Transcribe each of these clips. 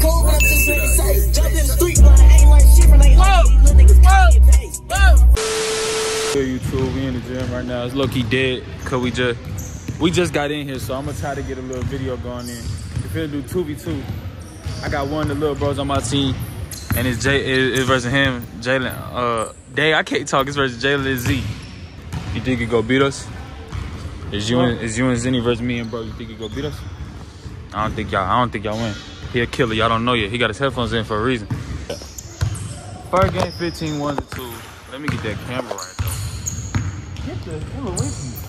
cold, but I'm just ready to say. Jump in the street, but I ain't like shit from they little niggas copy and paste. Hey YouTube, we in the gym right now. It's low-key dead, cause we just got in here, so I'm gonna try to get a little video going in. If we'll do 2v2, I got one of the little bros on my team, and it's versus him, Jalen. Day, I can't talk. It's versus Jalen and Z. You think he go beat us? Is you and Zenny versus me and bro? You think he go beat us? I don't think y'all win. He a killer. Y'all don't know yet. He got his headphones in for a reason. First game, 15, 1-2. Let me get that camera right though. Get the hell away from me.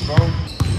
bro.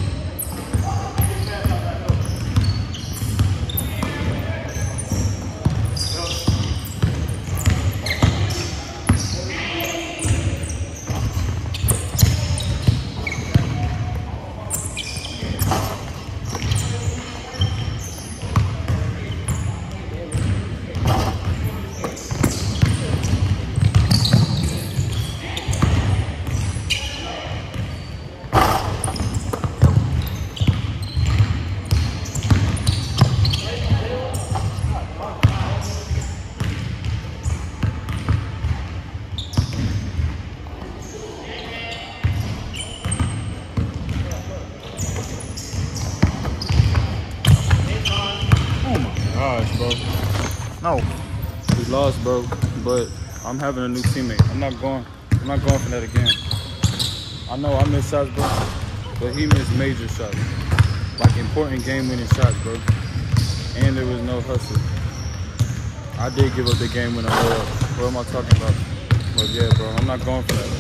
Gosh, bro. No. We lost, bro. But I'm having a new teammate. I'm not going for that again. I know I missed shots, bro. But he missed major shots. Like important game-winning shots, bro. And there was no hustle. I did give up the game-winning layup. What am I talking about? But yeah, bro, I'm not going for that.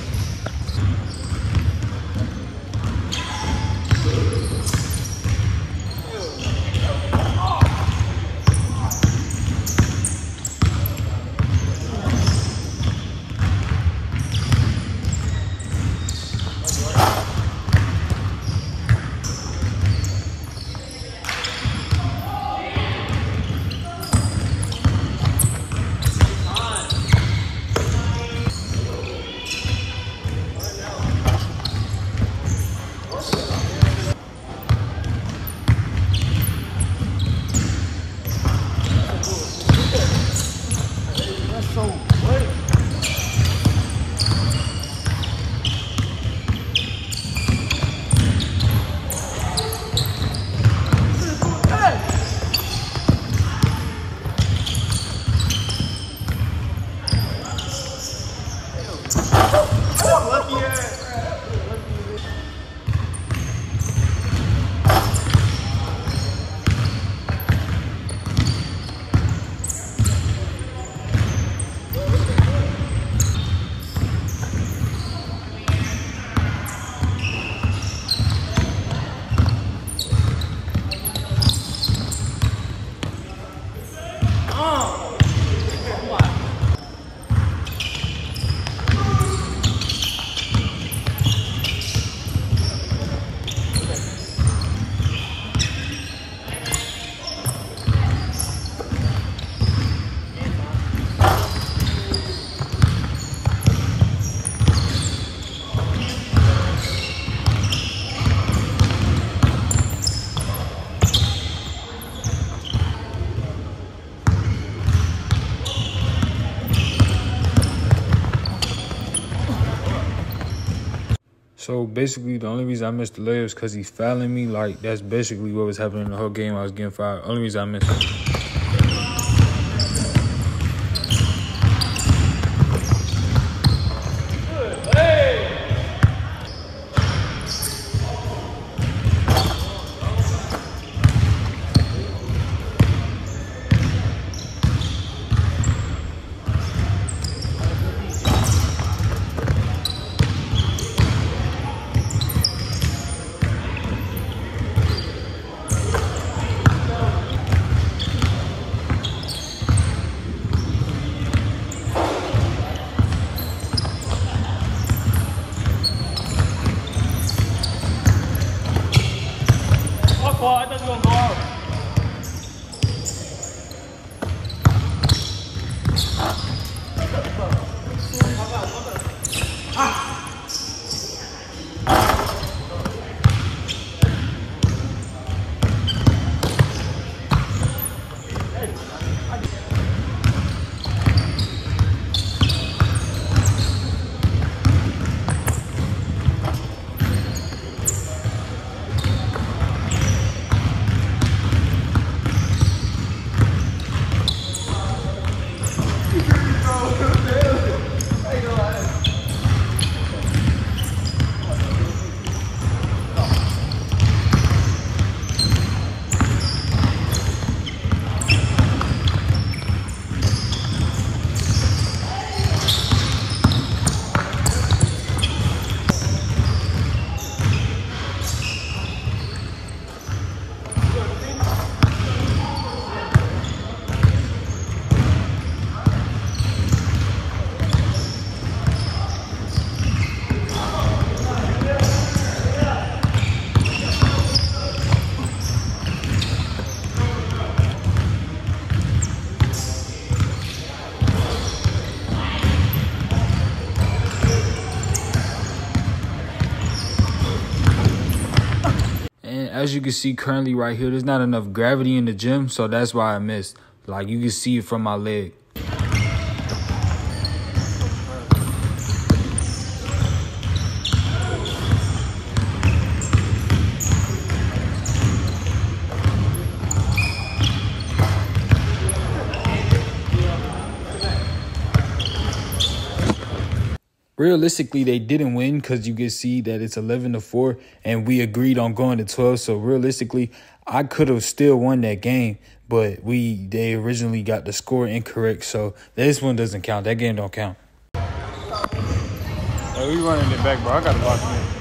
So basically, the only reason I missed the layups because he's fouling me. Like, that's basically what was happening the whole game. I was getting fouled. Only reason I missed it. I thought you were going to go out. as you can see currently right here, there's not enough gravity in the gym, so that's why I missed. Like, you can see it from my leg. Realistically, they didn't win because you can see that it's 11-4, and we agreed on going to 12. So realistically, I could have still won that game, but they originally got the score incorrect. So this one doesn't count. That game don't count. Hey, we running it back, bro. I got to lock in.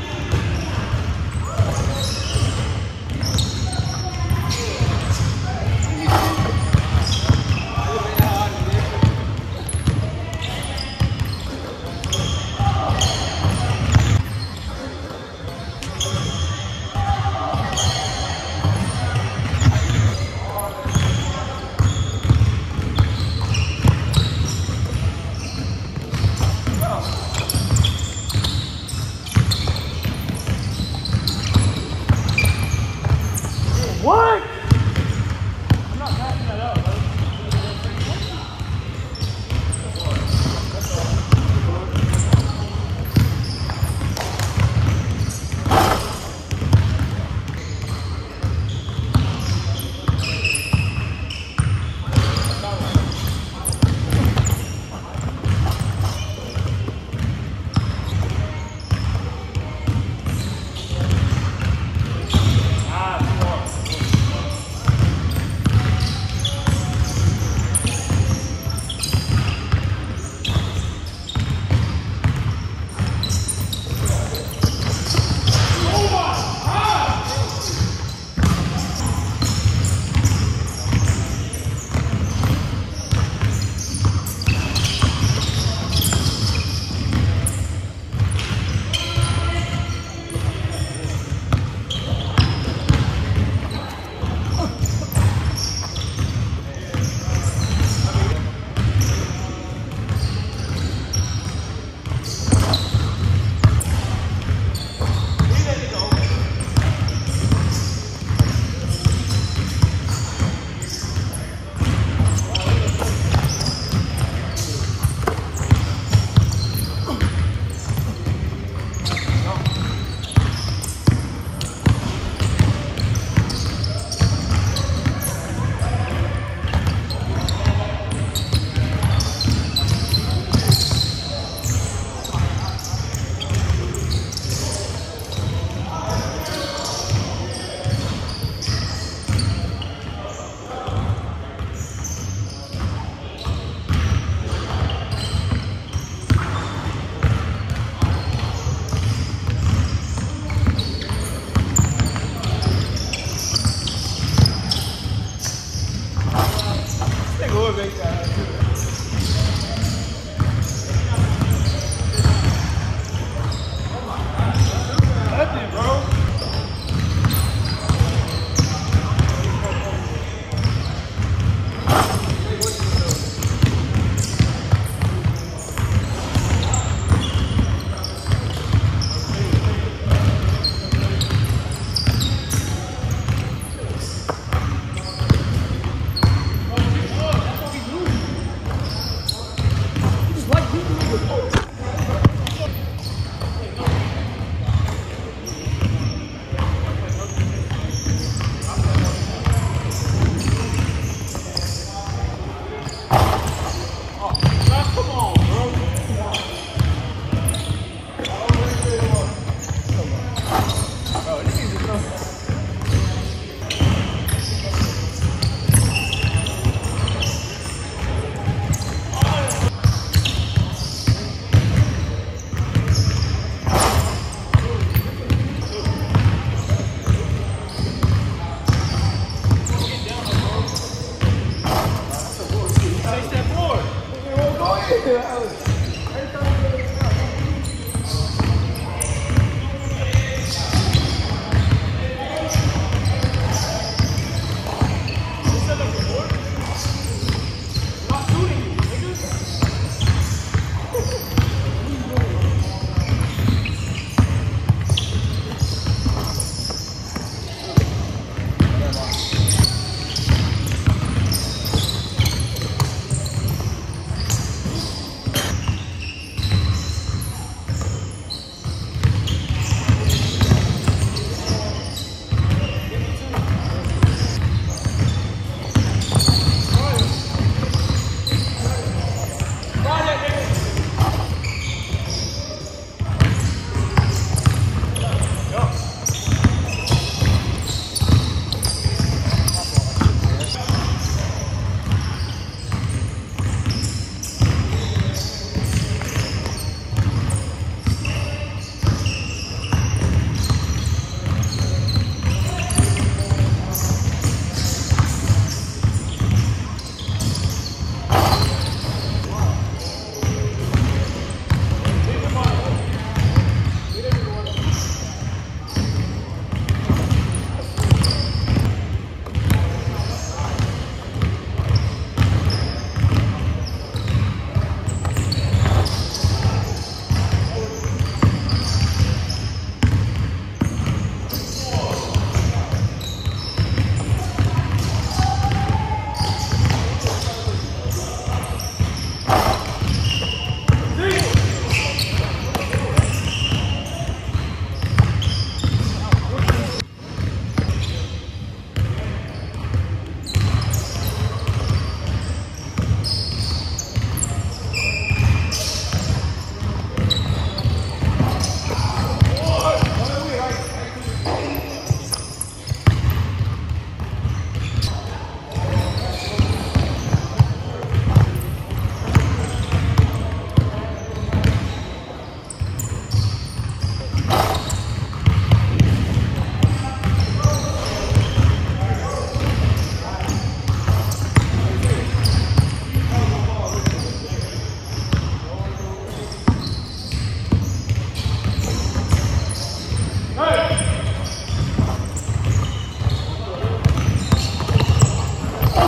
What? I'm not passing that up, bro.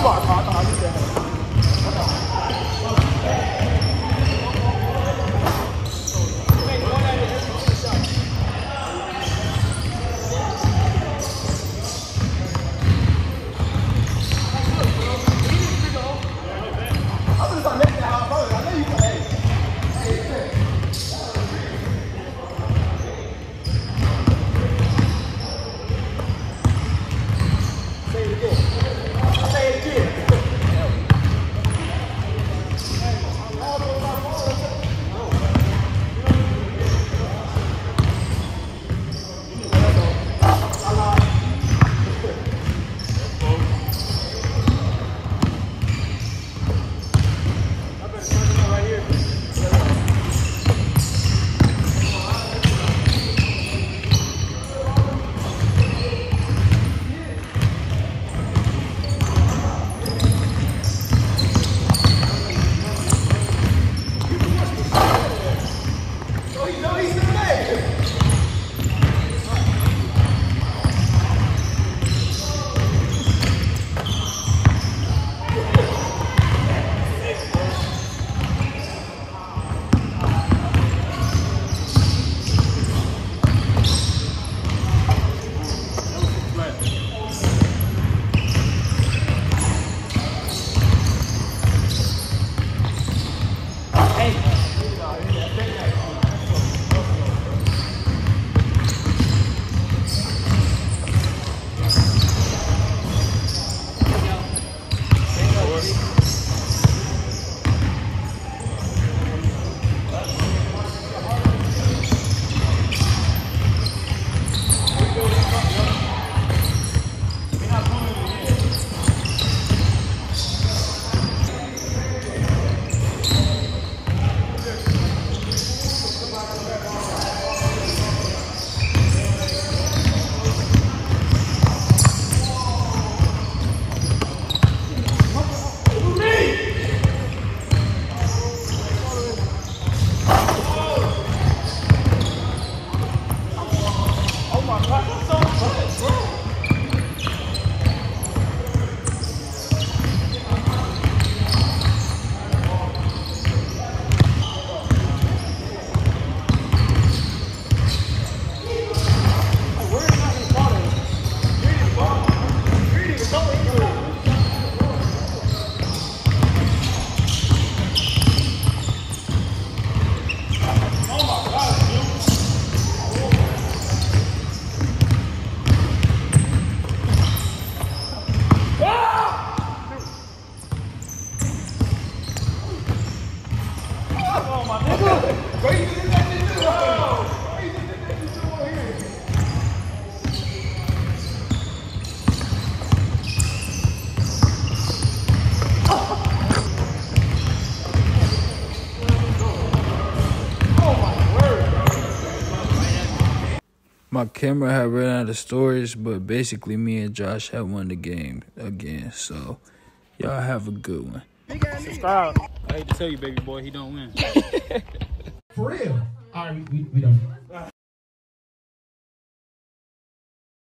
My camera had ran out of storage, but basically me and Josh had won the game again. So y'all have a good one. Subscribe. I hate to tell you, baby boy, he don't win. For real. All right, we done.